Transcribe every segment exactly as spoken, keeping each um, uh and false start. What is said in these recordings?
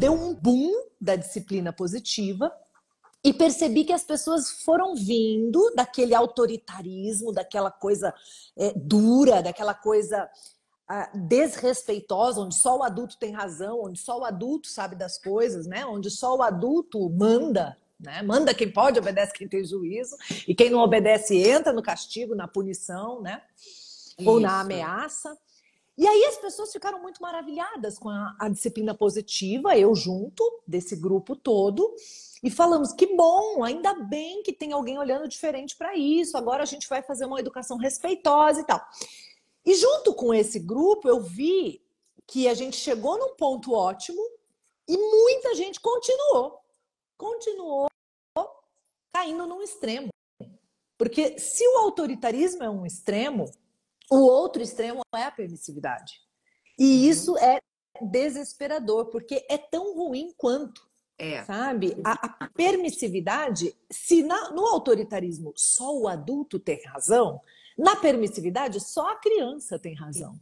deu um boom da disciplina positiva e percebi que as pessoas foram vindo daquele autoritarismo, daquela coisa é, dura, daquela coisa ah, desrespeitosa, onde só o adulto tem razão, onde só o adulto sabe das coisas, né? Onde só o adulto manda. Né? Manda quem pode, obedece quem tem juízo, e quem não obedece entra no castigo, na punição, né? Ou na ameaça. E aí as pessoas ficaram muito maravilhadas com a, a disciplina positiva, eu junto desse grupo todo, e falamos, que bom, ainda bem que tem alguém olhando diferente para isso, agora a gente vai fazer uma educação respeitosa e tal. E junto com esse grupo eu vi que a gente chegou num ponto ótimo e muita gente continuou, continuou caindo num extremo. Porque se o autoritarismo é um extremo, o outro extremo é a permissividade. E isso é desesperador, porque é tão ruim quanto, é. Sabe? A, a permissividade, se na, no autoritarismo só o adulto tem razão, na permissividade só a criança tem razão.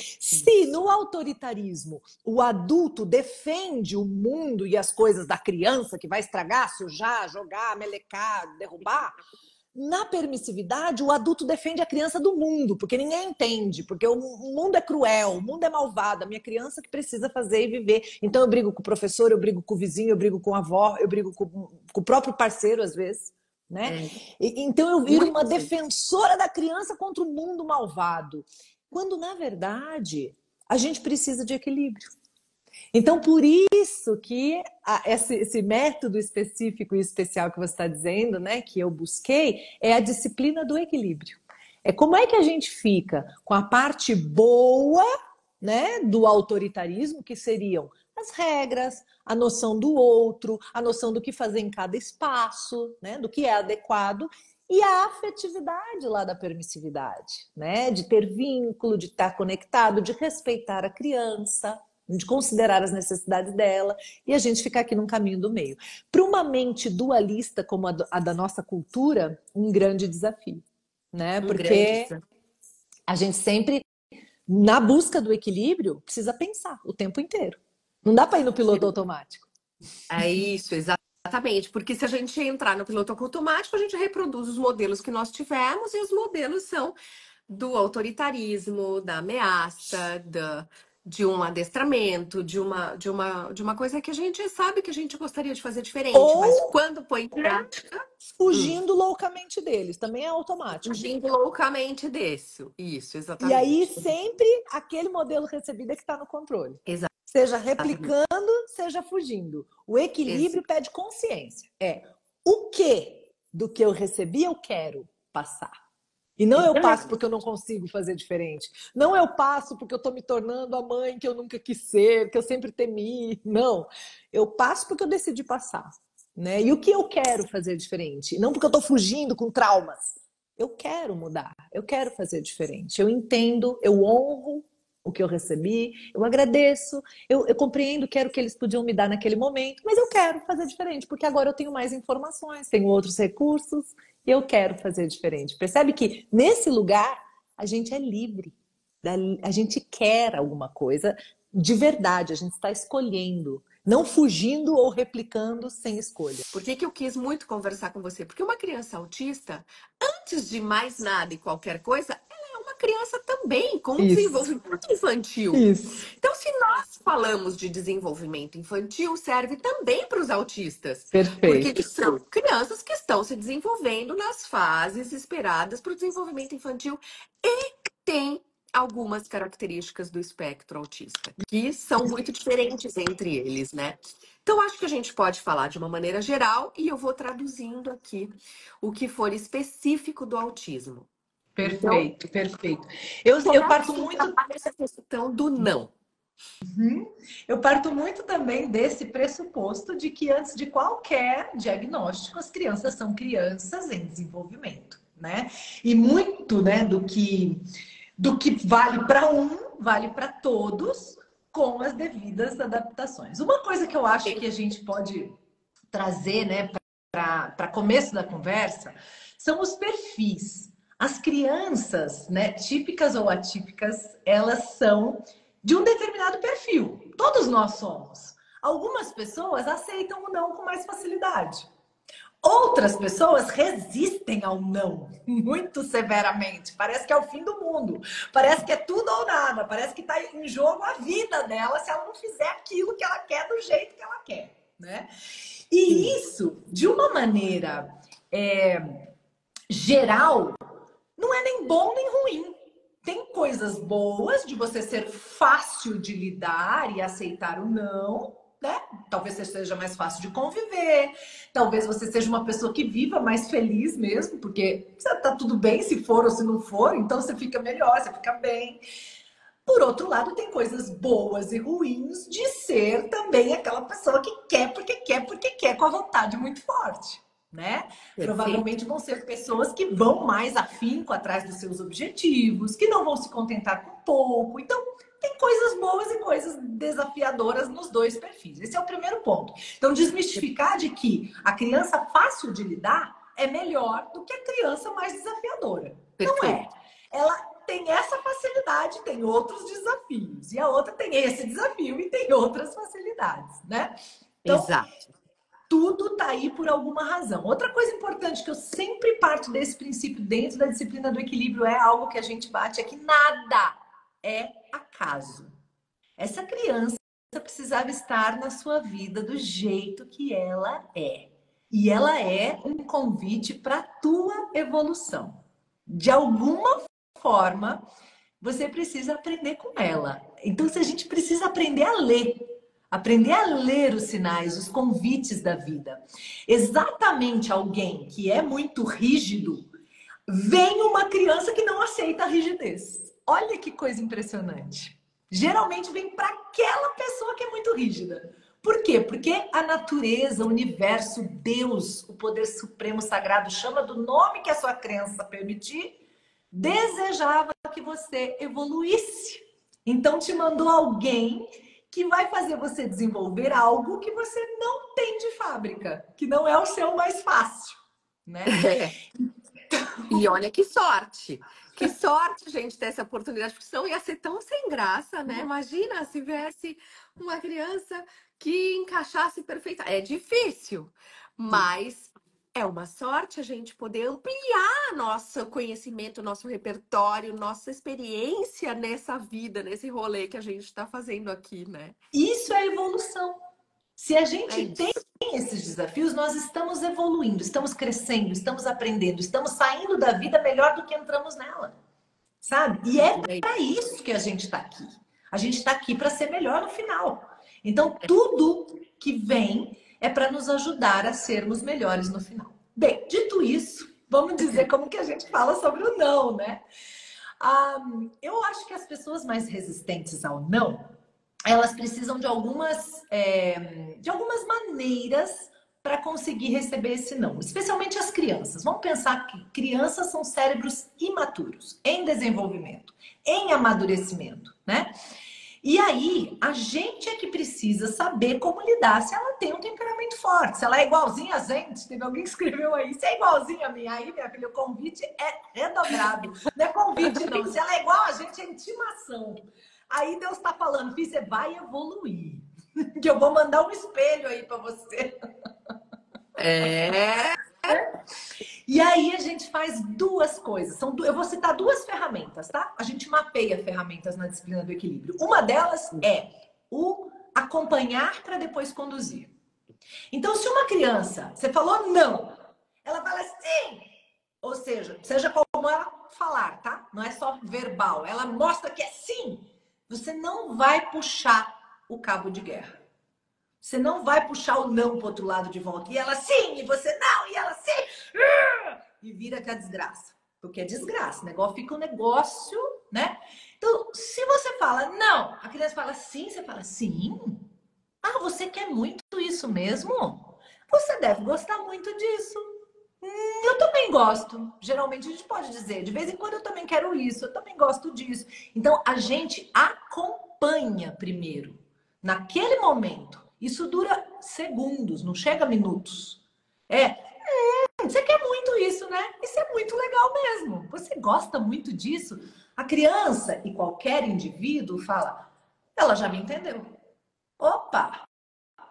Se no autoritarismo o adulto defende o mundo e as coisas da criança, que vai estragar, sujar, jogar, melecar, derrubar, na permissividade o adulto defende a criança do mundo, porque ninguém entende, porque o mundo é cruel, o mundo é malvado, a minha criança que precisa fazer e viver. Então eu brigo com o professor, eu brigo com o vizinho, eu brigo com a avó, eu brigo com, com o próprio parceiro às vezes. Né? É. Então eu viro uma defensora da criança contra o mundo malvado. Quando, na verdade, a gente precisa de equilíbrio. Então, por isso que a, esse, esse método específico e especial que você está dizendo, né, que eu busquei, é a disciplina do equilíbrio. É como é que a gente fica com a parte boa, né, do autoritarismo, que seriam as regras, a noção do outro, a noção do que fazer em cada espaço, né, do que é adequado, e a afetividade lá da permissividade, né? De ter vínculo, de estar conectado, de respeitar a criança, de considerar as necessidades dela, e a gente ficar aqui num caminho do meio. Para uma mente dualista como a, do, a da nossa cultura, um grande desafio, né? Um Porque grande... a gente sempre, na busca do equilíbrio, precisa pensar o tempo inteiro. Não dá para ir no piloto automático. É isso, exatamente. Exatamente, porque se a gente entrar no piloto automático, a gente reproduz os modelos que nós tivemos e os modelos são do autoritarismo, da ameaça, da, de um adestramento, de uma, de, uma, de uma coisa que a gente sabe que a gente gostaria de fazer diferente, Ou mas quando põe em prática... Fugindo hum. loucamente deles, também é automático. Fugindo loucamente desse, isso, exatamente. E aí sempre aquele modelo recebido é que está no controle. Exato. Seja replicando, seja fugindo. O equilíbrio Esse. pede consciência. É o que do que eu recebi eu quero passar. E não eu passo porque eu não consigo fazer diferente. Não eu passo porque eu estou me tornando a mãe que eu nunca quis ser, que eu sempre temi. Não. Eu passo porque eu decidi passar. Né? E o que eu quero fazer diferente? Não porque eu estou fugindo com traumas. Eu quero mudar. Eu quero fazer diferente. Eu entendo, eu honro o que eu recebi, eu agradeço, eu, eu compreendo, quero o que eles podiam me dar naquele momento, mas eu quero fazer diferente, porque agora eu tenho mais informações, tenho outros recursos, e eu quero fazer diferente. Percebe que nesse lugar a gente é livre, a gente quer alguma coisa de verdade, a gente está escolhendo, não fugindo ou replicando sem escolha. Por que que eu quis muito conversar com você? Porque uma criança autista, antes de mais nada e qualquer coisa, uma criança também com Isso. desenvolvimento infantil. Isso. Então, se nós falamos de desenvolvimento infantil, serve também para os autistas. Perfeito. Porque eles são crianças que estão se desenvolvendo nas fases esperadas para o desenvolvimento infantil e tem algumas características do espectro autista, que são muito diferentes entre eles, né? Então, acho que a gente pode falar de uma maneira geral e eu vou traduzindo aqui o que for específico do autismo. Perfeito, então, perfeito. Eu, eu parto muito dessa questão do não. Uhum. Eu parto muito também desse pressuposto de que antes de qualquer diagnóstico, as crianças são crianças em desenvolvimento, né? E muito, né, do que do que vale para um, vale para todos, com as devidas adaptações. Uma coisa que eu acho que a gente pode trazer, né, para começo da conversa, são os perfis. As crianças, né, típicas ou atípicas, elas são de um determinado perfil. Todos nós somos. Algumas pessoas aceitam o não com mais facilidade. Outras pessoas resistem ao não muito severamente. Parece que é o fim do mundo. Parece que é tudo ou nada. Parece que está em jogo a vida dela se ela não fizer aquilo que ela quer do jeito que ela quer, né? E isso, de uma maneira é, geral, não é nem bom nem ruim. Tem coisas boas de você ser fácil de lidar e aceitar o não, né? Talvez você seja mais fácil de conviver, talvez você seja uma pessoa que viva mais feliz mesmo, porque tá tudo bem se for ou se não for, então você fica melhor, você fica bem. Por outro lado, tem coisas boas e ruins de ser também aquela pessoa que quer porque quer, porque quer, com a vontade muito forte, né? Perfeito. Provavelmente vão ser pessoas que vão mais afinco atrás dos seus objetivos, que não vão se contentar com pouco. Então, tem coisas boas e coisas desafiadoras nos dois perfis. Esse é o primeiro ponto. Então, desmistificar de que a criança fácil de lidar é melhor do que a criança mais desafiadora. Perfeito. Não é. Ela tem essa facilidade, tem outros desafios. E a outra tem esse desafio e tem outras facilidades, né? Então, exato. Tudo tá aí por alguma razão. Outra coisa importante que eu sempre parto desse princípio dentro da disciplina do equilíbrio é algo que a gente bate, é que nada é acaso. Essa criança precisava estar na sua vida do jeito que ela é. E ela é um convite para a tua evolução. De alguma forma, você precisa aprender com ela. Então, se a gente precisa aprender a ler, aprender a ler os sinais, os convites da vida. Exatamente alguém que é muito rígido, vem uma criança que não aceita a rigidez. Olha que coisa impressionante. Geralmente vem para aquela pessoa que é muito rígida. Por quê? Porque a natureza, o universo, Deus, o poder supremo sagrado, chama do nome que a sua crença permitir, desejava que você evoluísse. Então te mandou alguém que vai fazer você desenvolver algo que você não tem de fábrica, que não é o seu mais fácil, né? E olha que sorte! Que sorte, gente, ter essa oportunidade, porque senão ia ser tão sem graça, né? Imagina se tivesse uma criança que encaixasse perfeita. É difícil, mas é uma sorte a gente poder ampliar nosso conhecimento, nosso repertório, nossa experiência nessa vida, nesse rolê que a gente está fazendo aqui, né? Isso é evolução. Se a gente É tem esses desafios, nós estamos evoluindo, estamos crescendo, estamos aprendendo, estamos saindo da vida melhor do que entramos nela, sabe? E é para isso que a gente está aqui. A gente está aqui para ser melhor no final. Então, tudo que vem é para nos ajudar a sermos melhores no final. Bem, dito isso, vamos dizer como que a gente fala sobre o não, né? Ah, eu acho que as pessoas mais resistentes ao não, elas precisam de algumas, é, de algumas maneiras para conseguir receber esse não, especialmente as crianças. Vamos pensar que crianças são cérebros imaturos, em desenvolvimento, em amadurecimento, né? E aí, a gente é que precisa saber como lidar se ela tem um temperamento forte, se ela é igualzinha a gente. Teve alguém que escreveu aí, se é igualzinha a mim, aí, minha filha, o convite é redobrado. Não é convite, não. Se ela é igual a gente, é intimação. Aí Deus está falando, filho, você vai evoluir. Que eu vou mandar um espelho aí para você. É. E aí a gente faz duas coisas. São du... Eu vou citar duas ferramentas, tá? A gente mapeia ferramentas na disciplina do equilíbrio. Uma delas é o acompanhar para depois conduzir. Então, se uma criança, você falou não, ela fala sim. Ou seja, seja como ela falar, tá? Não é só verbal. Ela mostra que é sim. Você não vai puxar o cabo de guerra. Você não vai puxar o não pro outro lado de volta. E ela sim, e você não, e ela sim. E vira que a desgraça. Porque é desgraça. O negócio fica um negócio, né? Então, se você fala não, a criança fala sim, você fala sim. Ah, você quer muito isso mesmo? Você deve gostar muito disso. Hum, eu também gosto. Geralmente a gente pode dizer, de vez em quando eu também quero isso, eu também gosto disso. Então, a gente acompanha primeiro. Naquele momento. Isso dura segundos, não chega a minutos. É, hum, você quer muito isso, né? Isso é muito legal mesmo. Você gosta muito disso. A criança e qualquer indivíduo fala, ela já me entendeu. Opa,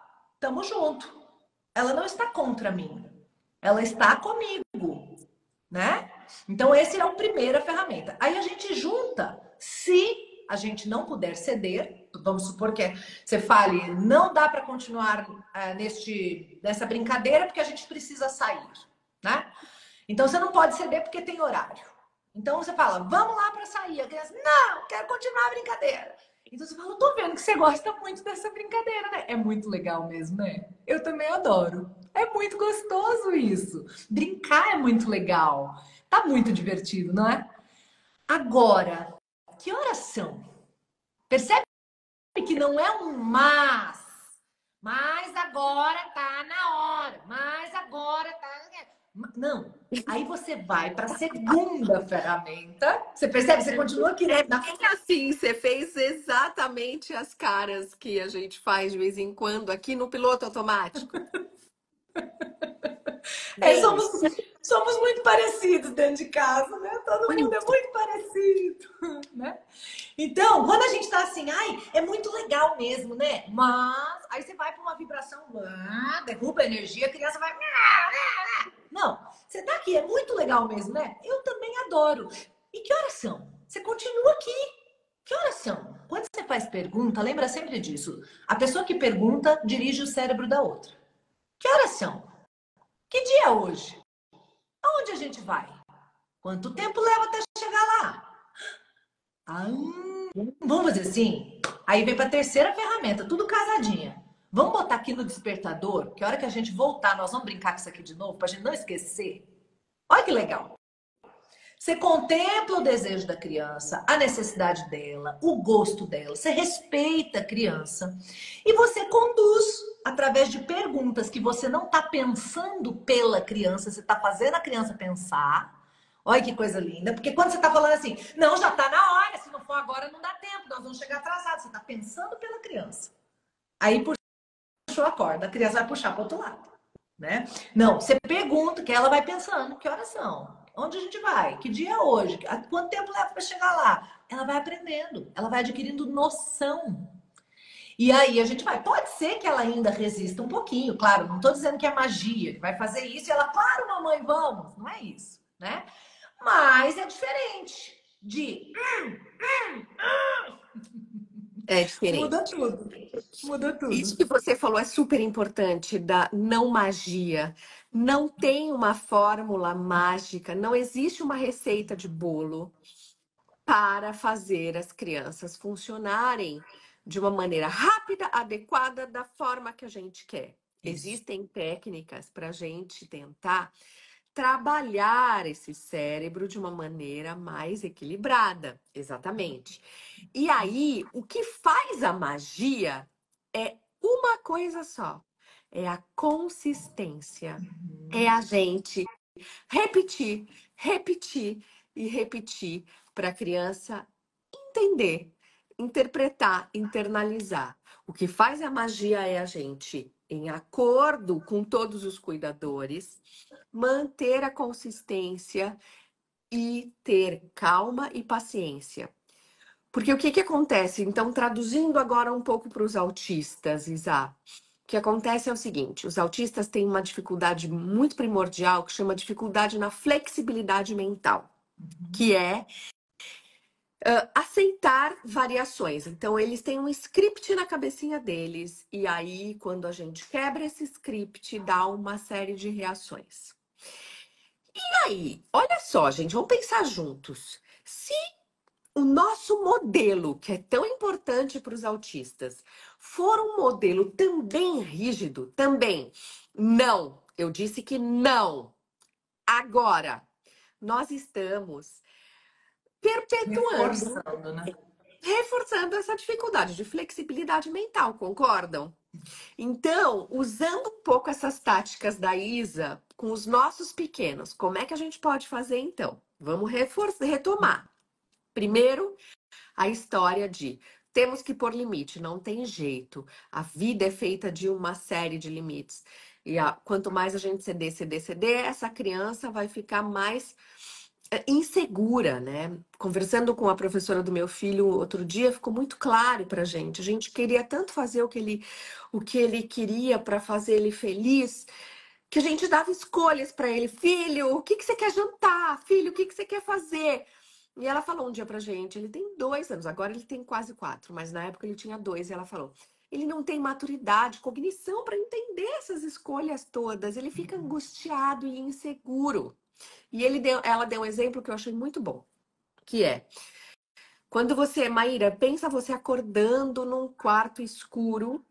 tamo junto. Ela não está contra mim. Ela está comigo, né? Então, essa é a primeira ferramenta. Aí a gente junta, se a gente não puder ceder, vamos supor que você fale, não dá para continuar uh, neste, nessa brincadeira porque a gente precisa sair, né? Então, você não pode ceder porque tem horário. Então, você fala, vamos lá para sair. A criança, não, quero continuar a brincadeira. Então, você fala, eu tô vendo que você gosta muito dessa brincadeira, né? É muito legal mesmo, né? Eu também adoro. É muito gostoso isso. Brincar é muito legal. Tá muito divertido, não é? Agora, que horas são? Percebe que não é um mas. Mas agora tá na hora. Mas agora tá... Não. Aí você vai para a segunda ferramenta. Você percebe? Você continua aqui. É bem assim, você fez exatamente as caras que a gente faz de vez em quando aqui no piloto automático. É, somos, somos muito parecidos dentro de casa, né? Todo muito. mundo é muito parecido, né? Então, quando a gente tá assim, ai, é muito legal mesmo, né? Mas aí você vai para uma vibração, ah, derruba a energia, a criança vai. Não, você tá aqui, é muito legal mesmo, né? Eu também adoro. E que horas são? Você continua aqui. Que horas são? Quando você faz pergunta, lembra sempre disso. A pessoa que pergunta dirige o cérebro da outra. Que horas são? Que dia é hoje? Aonde a gente vai? Quanto tempo leva até chegar lá? Ah, vamos fazer assim? Aí vem para a terceira ferramenta, tudo casadinha. Vamos botar aqui no despertador, que a hora que a gente voltar, nós vamos brincar com isso aqui de novo, para a gente não esquecer. Olha que legal. Você contempla o desejo da criança, a necessidade dela, o gosto dela. Você respeita a criança. E você conduz através de perguntas que você não está pensando pela criança, você está fazendo a criança pensar. Olha que coisa linda. Porque quando você está falando assim, não, já está na hora, se não for agora não dá tempo, nós vamos chegar atrasados. Você está pensando pela criança. Aí puxou a corda, a criança vai puxar para o outro lado. Né? Não, você pergunta que ela vai pensando, que horas são? Onde a gente vai? Que dia é hoje? Quanto tempo leva para chegar lá? Ela vai aprendendo, ela vai adquirindo noção. E aí a gente vai. Pode ser que ela ainda resista um pouquinho, claro, não estou dizendo que é magia, que vai fazer isso e ela, claro, mamãe, vamos. Não é isso, né? Mas é diferente de. É diferente. Muda tudo. Muda tudo. Isso que você falou é super importante da não magia. Não tem uma fórmula mágica, não existe uma receita de bolo para fazer as crianças funcionarem de uma maneira rápida, adequada, da forma que a gente quer. Isso. Existem técnicas para a gente tentar trabalhar esse cérebro de uma maneira mais equilibrada. Exatamente. E aí, o que faz a magia é uma coisa só. É a consistência. É a gente repetir, repetir e repetir para a criança entender, interpretar, internalizar. O que faz a magia é a gente, em acordo com todos os cuidadores, manter a consistência e ter calma e paciência. Porque o que, que acontece? Então, traduzindo agora um pouco para os autistas, Isa, o que acontece é o seguinte: os autistas têm uma dificuldade muito primordial que chama dificuldade na flexibilidade mental, que é uh, aceitar variações. Então, eles têm um script na cabecinha deles, e aí, quando a gente quebra esse script, dá uma série de reações. E aí, olha só, gente, vamos pensar juntos. Se o nosso modelo, que é tão importante para os autistas, for um modelo também rígido, também, não, eu disse que não. Agora, nós estamos perpetuando, Reforçando, né? reforçando essa dificuldade de flexibilidade mental, concordam? Então, usando um pouco essas táticas da Isa com os nossos pequenos, como é que a gente pode fazer então? Vamos reforçar, retomar. Primeiro, a história de temos que pôr limite, não tem jeito. A vida é feita de uma série de limites. E a, quanto mais a gente ceder, ceder, ceder, essa criança vai ficar mais insegura, né? Conversando com a professora do meu filho outro dia, ficou muito claro pra gente. A gente queria tanto fazer o que ele, o que ele queria para fazer ele feliz, que a gente dava escolhas para ele. Filho, o que que você quer jantar? Filho, o que que você quer fazer? E ela falou um dia pra gente, ele tem dois anos, agora ele tem quase quatro, mas na época ele tinha dois, e ela falou, ele não tem maturidade, cognição para entender essas escolhas todas, ele fica angustiado e inseguro. E ele deu, ela deu um exemplo que eu achei muito bom, que é, quando você, Maíra, pensa você acordando num quarto escuro,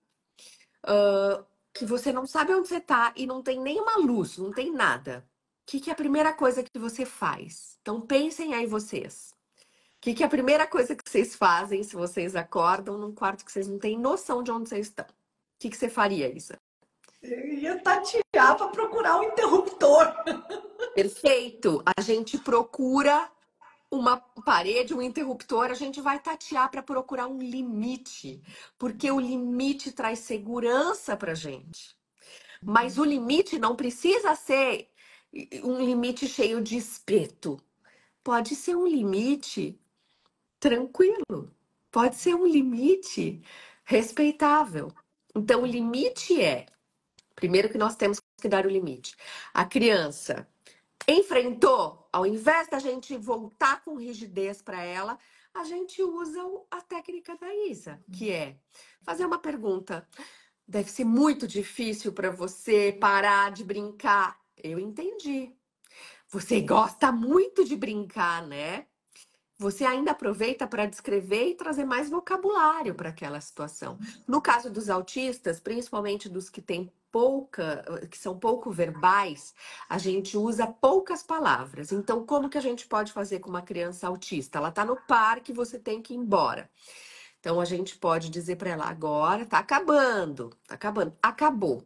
uh, que você não sabe onde você tá e não tem nenhuma luz, não tem nada. O que, que é a primeira coisa que você faz? Então pensem aí vocês. O que, que é a primeira coisa que vocês fazem se vocês acordam num quarto que vocês não têm noção de onde vocês estão? O que, que você faria, Isa? Eu ia tatear para procurar o interruptor. Perfeito! A gente procura uma parede, um interruptor, a gente vai tatear para procurar um limite, porque o limite traz segurança para gente. Mas o limite não precisa ser um limite cheio de espeto. Pode ser um limite tranquilo. Pode ser um limite respeitável. Então, o limite é, primeiro que nós temos que dar o limite. A criança enfrentou, ao invés da gente voltar com rigidez para ela, a gente usa a técnica da Isa, que é fazer uma pergunta. Deve ser muito difícil para você parar de brincar. Eu entendi. Você gosta muito de brincar, né? Você ainda aproveita para descrever e trazer mais vocabulário para aquela situação. No caso dos autistas, principalmente dos que têm pouca, que são pouco verbais, a gente usa poucas palavras. Então, como que a gente pode fazer com uma criança autista? Ela está no parque, você tem que ir embora. Então, a gente pode dizer para ela, agora tá acabando, tá acabando, acabou.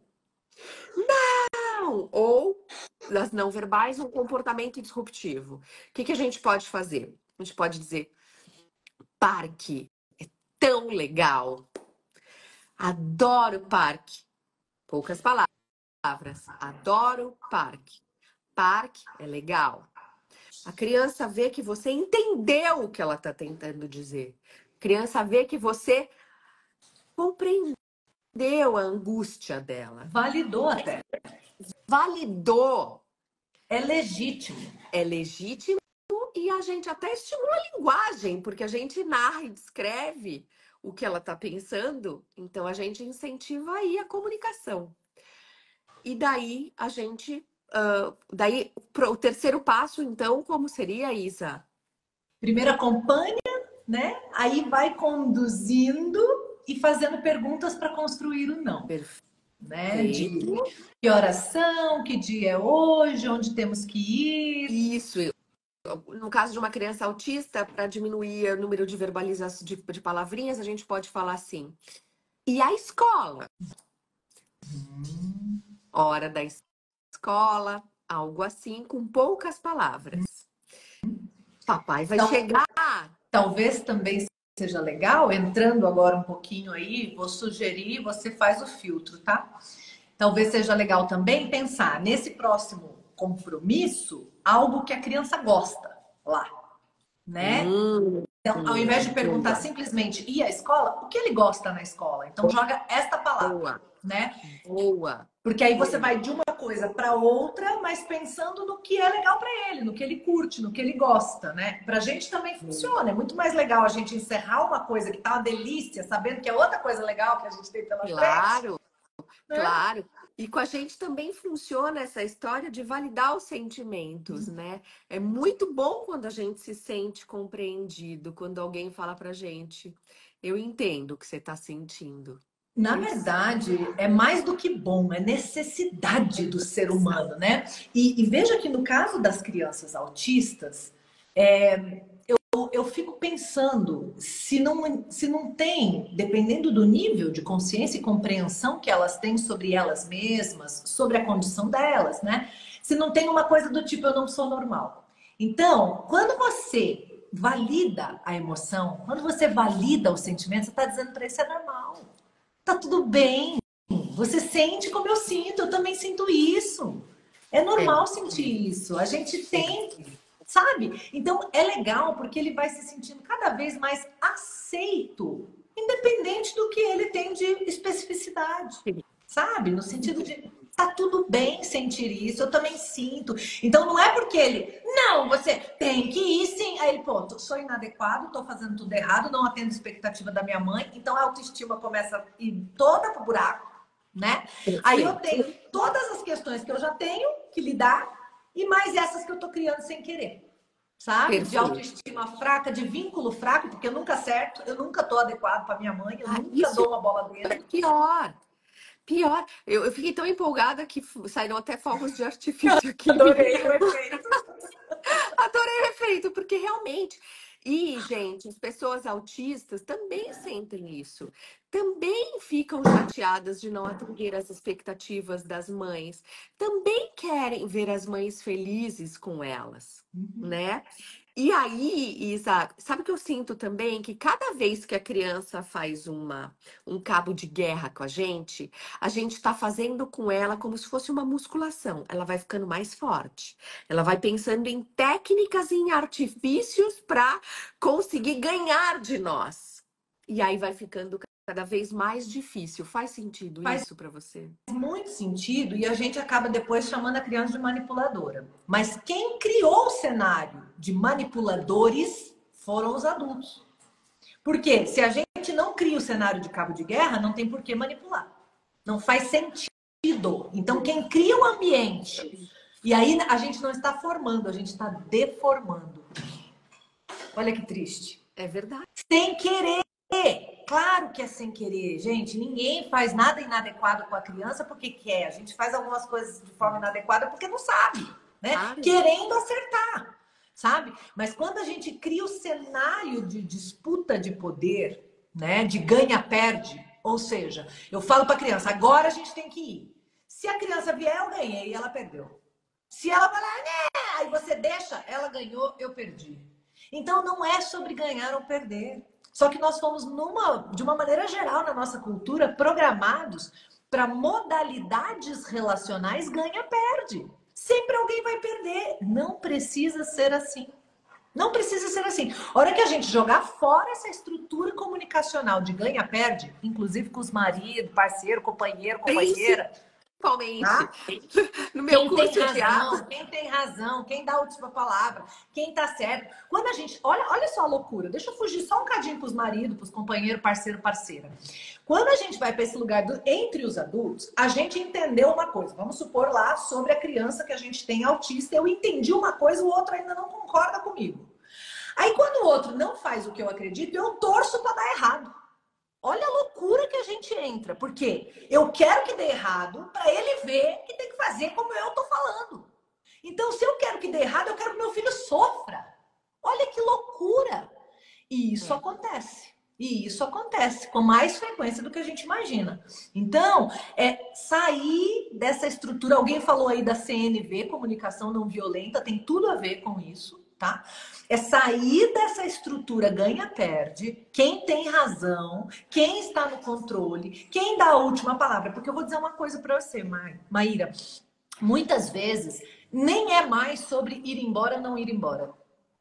Não! Ou, das não verbais, um comportamento disruptivo. O que que a gente pode fazer? A gente pode dizer, parque é tão legal. Adoro parque. Poucas palavras. Adoro parque. Parque é legal. A criança vê que você entendeu o que ela está tentando dizer. A criança vê que você compreendeu a angústia dela. Validou até. Validou. É legítimo. É legítimo e a gente até estimula a linguagem, porque a gente narra e descreve o que ela está pensando, então a gente incentiva aí a comunicação. E daí a gente, uh, daí pro, o terceiro passo, então, como seria, Isa? Primeiro acompanha, né? Aí vai conduzindo e fazendo perguntas para construir o não. Perfeito. Né? De que horas são, que dia é hoje, onde temos que ir. Isso. No caso de uma criança autista, para diminuir o número de verbalizações de, de palavrinhas, a gente pode falar assim. E a escola? Hum. Hora da escola, algo assim, com poucas palavras. Papai vai então, chegar. Talvez também seja legal, entrando agora um pouquinho aí, vou sugerir, você faz o filtro, tá? Talvez seja legal também pensar nesse próximo compromisso, algo que a criança gosta lá, né? Hum, então, ao invés de perguntar hum. simplesmente e a escola, o que ele gosta na escola? Então, joga esta palavra, Boa. né? Boa. Porque aí você vai de uma coisa para outra, mas pensando no que é legal para ele, no que ele curte, no que ele gosta, né? Pra gente também funciona. É muito mais legal a gente encerrar uma coisa que tá uma delícia, sabendo que é outra coisa legal que a gente tem pela frente. Claro, né? Claro. E com a gente também funciona essa história de validar os sentimentos, uhum. né? É muito bom quando a gente se sente compreendido, quando alguém fala pra gente, eu entendo o que você tá sentindo. Na verdade, é mais do que bom, é necessidade do ser humano, né? E, e veja que no caso das crianças autistas, é, eu, eu fico pensando se não, se não tem, dependendo do nível de consciência e compreensão que elas têm sobre elas mesmas, sobre a condição delas, né? Se não tem uma coisa do tipo, eu não sou normal. Então, quando você valida a emoção, quando você valida o sentimento, você está dizendo para ele, isso é normal. Tá tudo bem. Você sente como eu sinto, eu também sinto isso. É normal é. sentir isso. A gente tem sabe? Então é legal porque ele vai se sentindo cada vez mais aceito, independente do que ele tem de especificidade, sabe? No sentido de tá tudo bem sentir isso, eu também sinto. Então não é porque ele, não, você tem que ir sim. Aí ele, pô, sou inadequado, tô fazendo tudo errado, não atendo a expectativa da minha mãe, então a autoestima começa a ir toda pro buraco, né? Aí eu tenho todas as questões que eu já tenho que lidar e mais essas que eu tô criando sem querer. Sabe? De autoestima fraca, de vínculo fraco, porque eu nunca acerto, eu nunca tô adequado para minha mãe, eu Ah, nunca isso dou uma bola é dentro. pior. Pior. Eu, eu fiquei tão empolgada que saíram até fogos de artifício aqui. Adorei o efeito. Adorei o efeito, porque realmente. E, gente, as pessoas autistas também sentem isso. Também ficam chateadas de não atender às expectativas das mães. Também querem ver as mães felizes com elas, né? E aí, Isa, sabe o que eu sinto também? Que cada vez que a criança faz uma, um cabo de guerra com a gente, a gente está fazendo com ela como se fosse uma musculação. Ela vai ficando mais forte. Ela vai pensando em técnicas e em artifícios para conseguir ganhar de nós. E aí vai ficando cada vez mais difícil. Faz sentido Faz isso para você? muito sentido e a gente acaba depois chamando a criança de manipuladora. Mas quem criou o cenário de manipuladores foram os adultos. Porque se a gente não cria o cenário de cabo de guerra, não tem por que manipular. Não faz sentido. Então, quem cria o ambiente, e aí a gente não está formando, a gente está deformando. Olha que triste. É verdade. Sem querer. Claro que é sem querer, gente. Ninguém faz nada inadequado com a criança porque quer. A gente faz algumas coisas de forma inadequada porque não sabe, né? Claro. Querendo acertar, sabe? Mas quando a gente cria o cenário de disputa de poder, né? De ganha-perde, ou seja, eu falo para a criança, agora a gente tem que ir. Se a criança vier, eu ganhei, ela perdeu. Se ela falar, né? Aí você deixa, ela ganhou, eu perdi. Então não é sobre ganhar ou perder. Só que nós fomos, numa, de uma maneira geral, na nossa cultura, programados para modalidades relacionais ganha-perde. Sempre alguém vai perder. Não precisa ser assim. Não precisa ser assim. A hora que a gente jogar fora essa estrutura comunicacional de ganha-perde, inclusive com os maridos, parceiro, companheiro, companheira, Principalmente. tá? No meu Quem curso tem de razão, teatro. quem tem razão, quem dá a última palavra, quem tá certo. Quando a gente. Olha, olha só a loucura. Deixa eu fugir só um cadinho pros maridos, pros companheiros, parceiro, parceira. Quando a gente vai para esse lugar do, entre os adultos, a gente entendeu uma coisa. Vamos supor lá sobre a criança que a gente tem autista. Eu entendi uma coisa, o outro ainda não concorda comigo. Aí quando o outro não faz o que eu acredito, eu torço para dar errado. Olha a loucura que a gente entra, porque eu quero que dê errado para ele ver que tem que fazer como eu tô falando. Então, se eu quero que dê errado, eu quero que meu filho sofra. Olha que loucura! E isso É. acontece. E isso acontece com mais frequência do que a gente imagina. Então, é sair dessa estrutura. Alguém falou aí da C N V, comunicação não violenta, tem tudo a ver com isso, tá? É sair dessa estrutura ganha-perde, quem tem razão, quem está no controle, quem dá a última palavra. Porque eu vou dizer uma coisa para você, Maíra. Muitas vezes, nem é mais sobre ir embora ou não ir embora.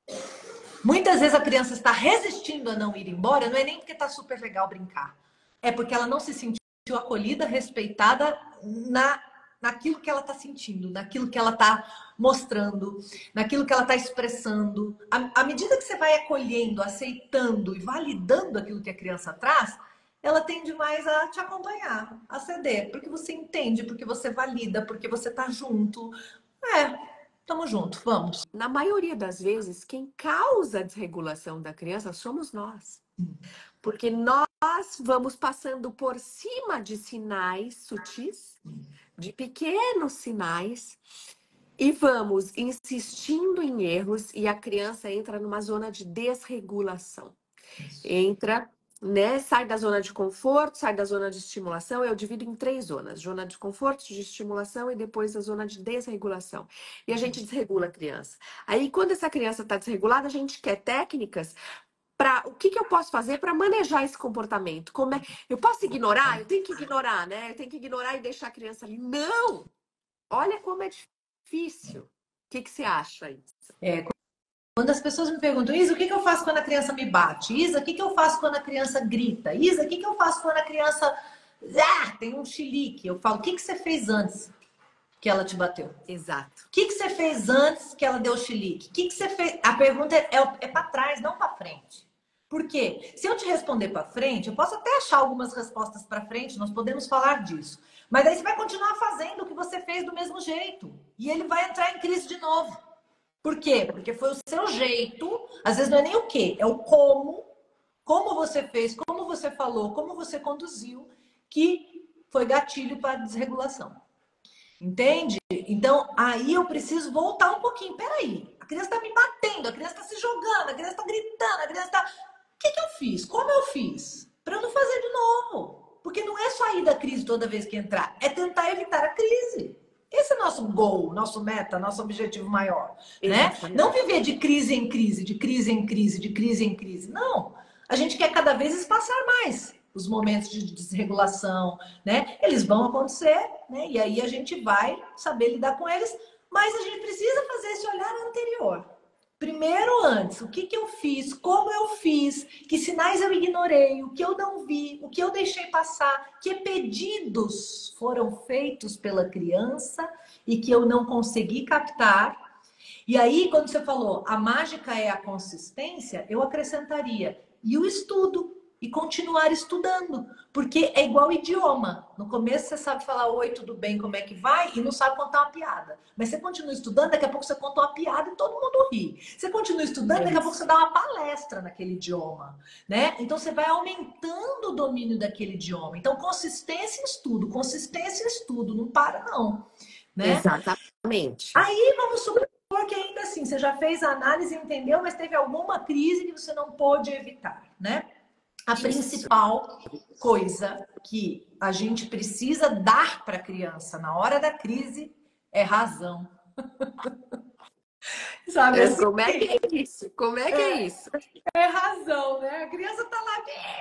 Muitas vezes a criança está resistindo a não ir embora, não é nem porque está super legal brincar. É porque ela não se sentiu acolhida, respeitada na, naquilo que ela está sentindo, naquilo que ela está mostrando, naquilo que ela está expressando. À, à medida que você vai acolhendo, aceitando e validando aquilo que a criança traz, ela tende mais a te acompanhar, a ceder, porque você entende, porque você valida, porque você está junto. É, tamo junto, vamos. Na maioria das vezes, quem causa a desregulação da criança somos nós. Porque nós vamos passando por cima de sinais sutis, de pequenos sinais, e vamos insistindo em erros, e a criança entra numa zona de desregulação. Entra, né? Sai da zona de conforto, sai da zona de estimulação. Eu divido em três zonas: zona de conforto, de estimulação e depois a zona de desregulação. E a gente desregula a criança. Aí, quando essa criança está desregulada, a gente quer técnicas para o que, que eu posso fazer para manejar esse comportamento. Como é? Eu posso ignorar? Eu tenho que ignorar, né? Eu tenho que ignorar e deixar a criança ali. Não! Olha como é difícil. O que, que você acha aí? É, Quando as pessoas me perguntam, Isa, o que, que eu faço quando a criança me bate? Isa, o que, que eu faço quando a criança grita? Isa, o que, que eu faço quando a criança ah, tem um chilique? Eu falo, o que, que você fez antes que ela te bateu? Exato. O que, que você fez antes que ela deu chilique? O que, que você fez? A pergunta é, é, é para trás, não para frente. Por quê? Se eu te responder para frente, eu posso até achar algumas respostas para frente, nós podemos falar disso. Mas aí você vai continuar fazendo o que você fez do mesmo jeito. E ele vai entrar em crise de novo. Por quê? Porque foi o seu jeito, às vezes não é nem o quê, é o como, como você fez, como você falou, como você conduziu, que foi gatilho para a desregulação. Entende? Então, aí eu preciso voltar um pouquinho. Peraí, a criança está me batendo, a criança está se jogando, a criança está gritando, a criança está... O que, que eu fiz? Como eu fiz? Para eu não fazer de novo. Porque não é sair da crise toda vez que entrar, é tentar evitar a crise. Esse é nosso goal, nosso meta, nosso objetivo maior, né? Não viver de crise em crise, de crise em crise, de crise em crise. Não. A gente quer cada vez espaçar mais os momentos de desregulação, né? Eles vão acontecer, né? E aí a gente vai saber lidar com eles, mas a gente precisa fazer esse olhar anterior. Primeiro, antes, o que, que eu fiz, como eu fiz, que sinais eu ignorei, o que eu não vi, o que eu deixei passar, que pedidos foram feitos pela criança e que eu não consegui captar. E aí, quando você falou, a mágica é a consistência, eu acrescentaria, e o estudo, e continuar estudando, porque é igual idioma. No começo você sabe falar oi, tudo bem, como é que vai, e não sabe contar uma piada. Mas você continua estudando, daqui a pouco você conta uma piada e todo mundo ri. Você continua estudando, daqui a pouco você dá uma palestra naquele idioma, né? Então você vai aumentando o domínio daquele idioma. Então consistência em estudo, consistência em estudo, não para não, né? Exatamente. Aí vamos supor que ainda assim, você já fez a análise, entendeu, mas teve alguma crise que você não pôde evitar, né? A principal coisa que a gente precisa dar para a criança na hora da crise é razão. Sabe assim? Como é que é isso? Como é que é, é isso? É razão, né? A criança tá lá.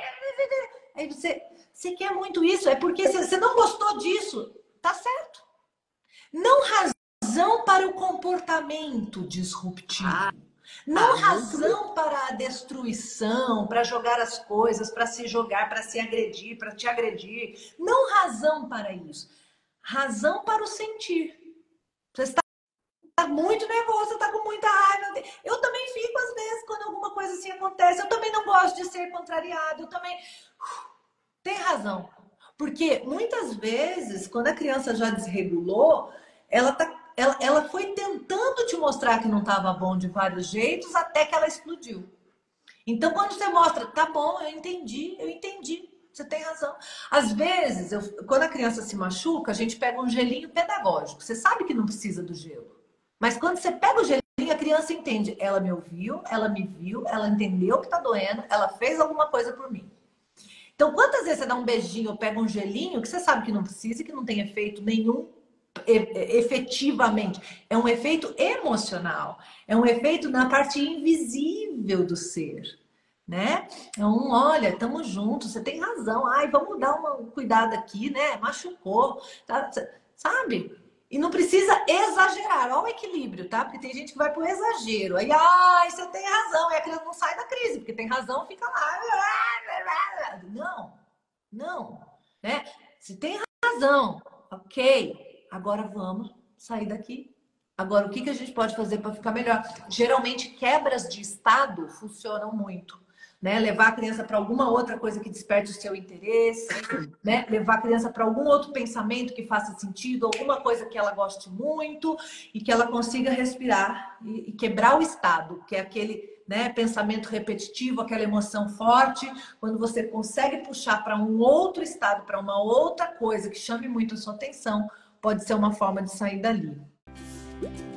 Aí você, você quer muito isso, é porque você não gostou disso. Tá certo. Não razão para o comportamento disruptivo. Ah. Não ah, razão para a destruição, para jogar as coisas, para se jogar, para se agredir, para te agredir. Não razão para isso. Razão para o sentir. Você está muito nervoso, está com muita raiva. Eu também fico às vezes quando alguma coisa assim acontece. Eu também não gosto de ser contrariado. Eu também... Tem razão. Porque muitas vezes, quando a criança já desregulou, ela está... Ela, ela foi tentando te mostrar que não estava bom de vários jeitos até que ela explodiu. Então, quando você mostra, tá bom, eu entendi, eu entendi, você tem razão. Às vezes, eu, quando a criança se machuca, a gente pega um gelinho pedagógico. Você sabe que não precisa do gelo. Mas quando você pega o gelinho, a criança entende. Ela me ouviu, ela me viu, ela entendeu que tá doendo, ela fez alguma coisa por mim. Então, quantas vezes você dá um beijinho ou pega um gelinho que você sabe que não precisa e que não tem efeito nenhum efetivamente, é um efeito emocional, é um efeito na parte invisível do ser, né? Então, olha, estamos juntos, você tem razão, ai, vamos dar um cuidado aqui, né? Machucou, tá? Sabe? E não precisa exagerar, olha o equilíbrio, tá? Porque tem gente que vai pro exagero, aí, ai, você tem razão, e a criança não sai da crise, porque tem razão, fica lá, não, não, né? Se tem razão, ok. Agora vamos sair daqui. Agora, o que, que a gente pode fazer para ficar melhor? Geralmente, quebras de estado funcionam muito. Né? Levar a criança para alguma outra coisa que desperte o seu interesse. Né? Levar a criança para algum outro pensamento que faça sentido. Alguma coisa que ela goste muito. E que ela consiga respirar. E, e quebrar o estado. Que é aquele... Né, pensamento repetitivo, aquela emoção forte, quando você consegue puxar para um outro estado, para uma outra coisa que chame muito a sua atenção, pode ser uma forma de sair dali.